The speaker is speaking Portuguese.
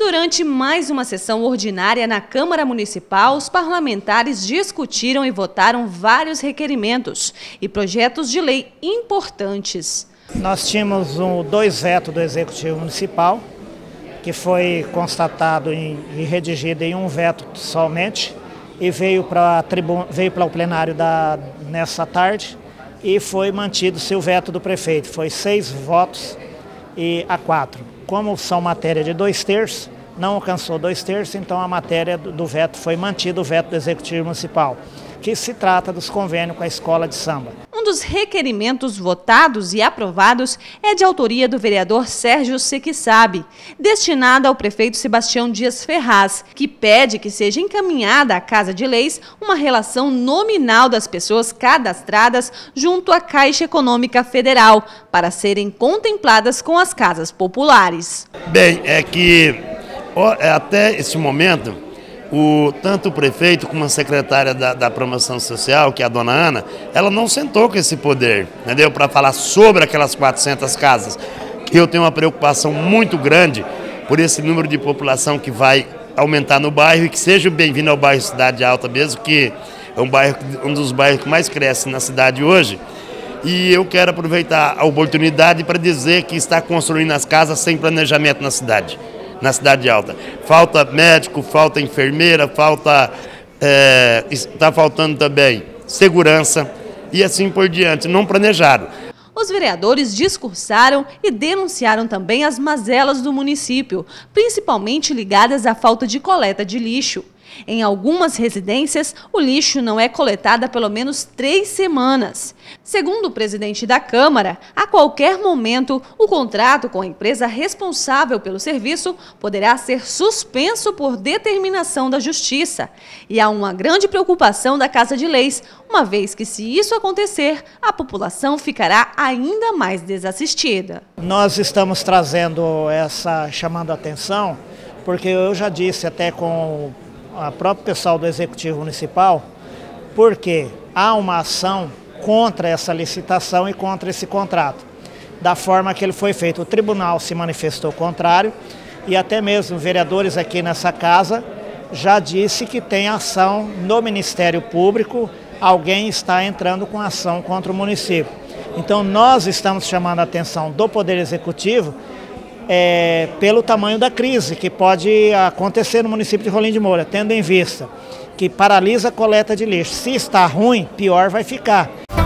Durante mais uma sessão ordinária na Câmara Municipal, os parlamentares discutiram e votaram vários requerimentos e projetos de lei importantes. Nós tínhamos dois vetos do Executivo Municipal, que foi constatado e redigido em um veto somente, e veio para o plenário nessa tarde e foi mantido-se o veto do prefeito. Foi 6 votos a 4. Como são matéria de 2/3, não alcançou 2/3, então a matéria do veto foi mantida, o veto do Executivo Municipal, que se trata dos convênios com a escola de samba. Um dos requerimentos votados e aprovados é de autoria do vereador Sérgio Sequissab, destinada ao prefeito Sebastião Dias Ferraz, que pede que seja encaminhada à Casa de Leis uma relação nominal das pessoas cadastradas junto à Caixa Econômica Federal, para serem contempladas com as casas populares. Bem, é que até esse momento, tanto o prefeito como a secretária da promoção social, que é a dona Ana, ela não sentou com esse poder, entendeu? Para falar sobre aquelas 400 casas. Eu tenho uma preocupação muito grande por esse número de população que vai aumentar no bairro e que seja bem-vindo ao bairro Cidade Alta mesmo, que é um dos bairros que mais cresce na cidade hoje. E eu quero aproveitar a oportunidade para dizer que está construindo as casas sem planejamento na Cidade Alta. Falta médico, falta enfermeira, está faltando também segurança e assim por diante, não planejaram. Os vereadores discursaram e denunciaram também as mazelas do município, principalmente ligadas à falta de coleta de lixo. Em algumas residências, o lixo não é coletado há pelo menos 3 semanas. Segundo o presidente da Câmara, a qualquer momento, o contrato com a empresa responsável pelo serviço poderá ser suspenso por determinação da Justiça. E há uma grande preocupação da Casa de Leis, uma vez que, se isso acontecer, a população ficará ainda mais desassistida. Nós estamos chamando a atenção, porque eu já disse até com o próprio pessoal do Executivo Municipal, porque há uma ação contra essa licitação e contra esse contrato, da forma que ele foi feito. O tribunal se manifestou contrário e até mesmo vereadores aqui nessa casa já disse que tem ação no Ministério Público, alguém está entrando com ação contra o município. Então nós estamos chamando a atenção do Poder Executivo pelo tamanho da crise que pode acontecer no município de Rolim de Moura, tendo em vista que paralisa a coleta de lixo. Se está ruim, pior vai ficar.